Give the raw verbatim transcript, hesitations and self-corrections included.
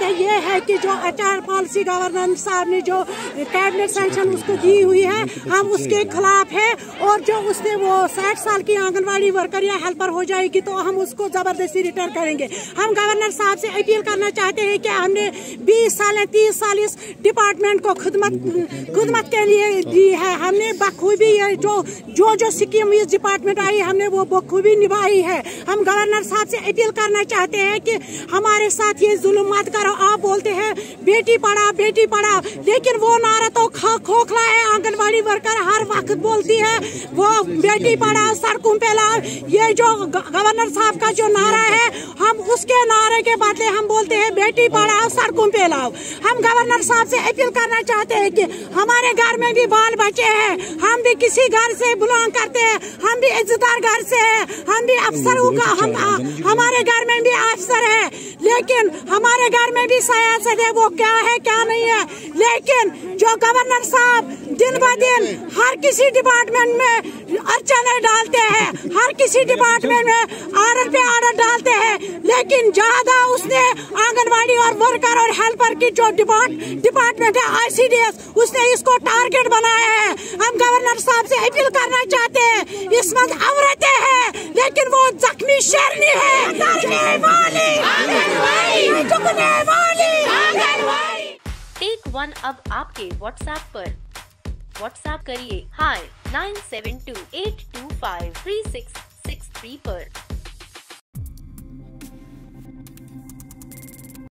है ये है कि जो एचआर पॉलिसी गवर्नर साहब ने जो कैबिनेट सैंक्शन उसको दी हुई है, हम उसके खिलाफ है। और जो उसने वो साठ साल की आंगनवाड़ी वर्कर या हेल्पर हो जाएगी तो हम उसको जबरदस्ती रिटर्न करेंगे। हम गवर्नर साहब से अपील करना चाहते हैं कि हमने बीस साल तीस साल इस डिपार्टमेंट को खिदमत खिदमत के लिए दी है। हमने बखूबी जो जो जो स्कीम इस डिपार्टमेंट आई हमने वो बखूबी निभाई है। हम गवर्नर साहब से अपील करना चाहते हैं कि हमारे साथ ये जुल्म मत करो। आप बोलते हैं बेटी पढ़ाओ बेटी पढ़ाओ, लेकिन वो नारा तो खोखला है। आंगनवाड़ी वर्कर हर वक्त बोलती है वो बेटी पढ़ाओ सड़कों पे लाओ। ये जो गवर्नर साहब का जो नारा है हम उसके नारे के बदले हम बोलते हैं बेटी पढ़ाओ सड़कों पे लाओ। हम गवर्नर साहब से अपील करना चाहते हैं कि हमारे घर में भी बाल बच्चे हैं, हम भी किसी घर से बिलोंग करते हैं, हम भी इज्जतदार घर से हैं, हम भी अफसरों का हम हमारे घर में भी अफसर है, लेकिन हमारे घर में भी सियासत है, वो क्या है क्या नहीं है। लेकिन जो गवर्नर साहब दिन ब दिन हर किसी डिपार्टमेंट में अड़चने डालते हैं, हर किसी डिपार्टमेंट में आर्डर पे आर्डर डालते हैं, लेकिन ज्यादा उसने आंगनवाड़ी और वर्कर और हेल्पर की जो डिपार्टमेंट है आईसीडीएस उसने इसको टारगेट बनाया है। हम गवर्नर साहब से अपील करना चाहते हैं, इसमें औरतें हैं लेकिन वो जख्मी शेरनी है, झुकने वाली, झुकने वाली। टेक वन अब आपके व्हाट्सएप पर। व्हाट्सएप करिए हाई nine seven two eight two five three six six three पर।